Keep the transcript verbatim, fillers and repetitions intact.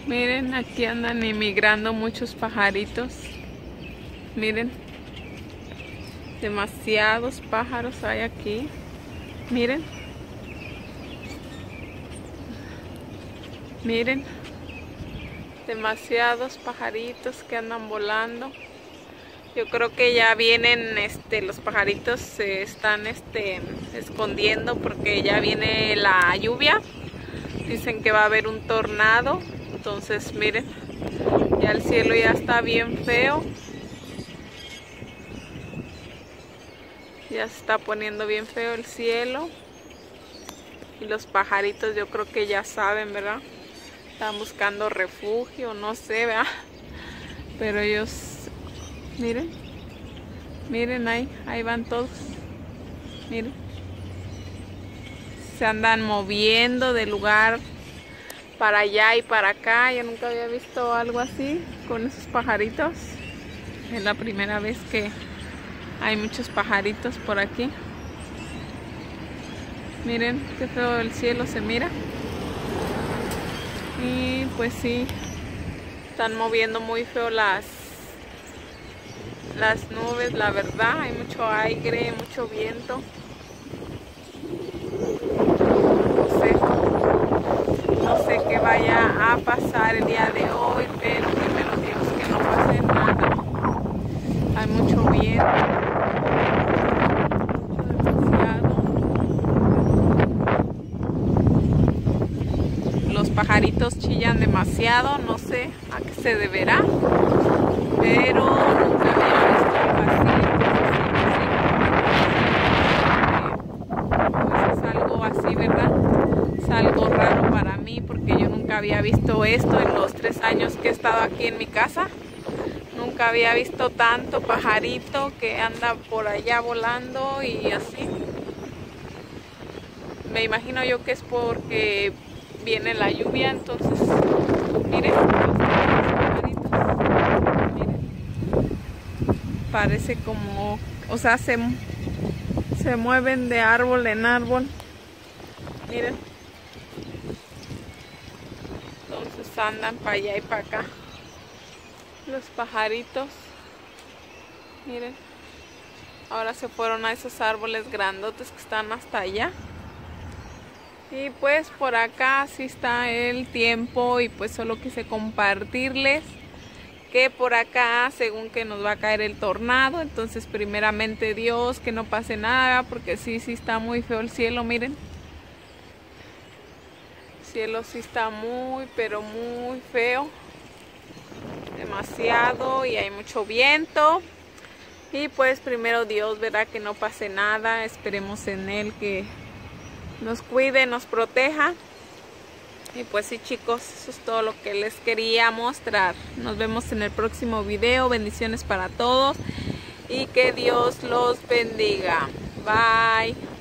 Miren, aquí andan emigrando muchos pajaritos. Miren, demasiados pájaros hay aquí. Miren, miren, demasiados pajaritos que andan volando. Yo creo que ya vienen, este, los pajaritos se están, este, escondiendo porque ya viene la lluvia. Dicen que va a haber un tornado. Entonces miren, ya el cielo ya está bien feo. Ya se está poniendo bien feo el cielo. Y los pajaritos yo creo que ya saben, ¿verdad? Están buscando refugio, no sé, ¿verdad? Pero ellos, miren, miren ahí, ahí van todos. Miren. Se andan moviendo de lugar para allá y para acá. Yo nunca había visto algo así con esos pajaritos. Es la primera vez que hay muchos pajaritos por aquí. Miren qué feo el cielo se mira. Y pues sí, están moviendo muy feo las las nubes, la verdad. Hay mucho aire, mucho viento. No sé qué vaya a pasar el día de hoy, pero primero Dios que no pase nada. Hay mucho viento, demasiado. Los pajaritos chillan demasiado, no sé a qué se deberá, pero nunca había visto algo así. Pues es algo así, ¿verdad? Es algo raro para mí porque yo nunca había visto esto en los tres años que he estado aquí en mi casa. Nunca había visto tanto pajarito que anda por allá volando y así. Me imagino yo que es porque viene la lluvia, entonces miren los pajaritos. Miren. Parece como, o sea, se, se mueven de árbol en árbol. Miren. Entonces andan para allá y para acá. Los pajaritos. Miren. Ahora se fueron a esos árboles grandotes que están hasta allá. Y pues por acá sí está el tiempo y pues solo quise compartirles que por acá según que nos va a caer el tornado. Entonces primeramente Dios que no pase nada porque sí, sí está muy feo el cielo, miren. El cielo sí está muy pero muy feo. Demasiado y hay mucho viento. Y pues primero Dios, verá que no pase nada. Esperemos en Él que nos cuide, nos proteja. Y pues sí, chicos, eso es todo lo que les quería mostrar. Nos vemos en el próximo video. Bendiciones para todos y que Dios los bendiga. Bye.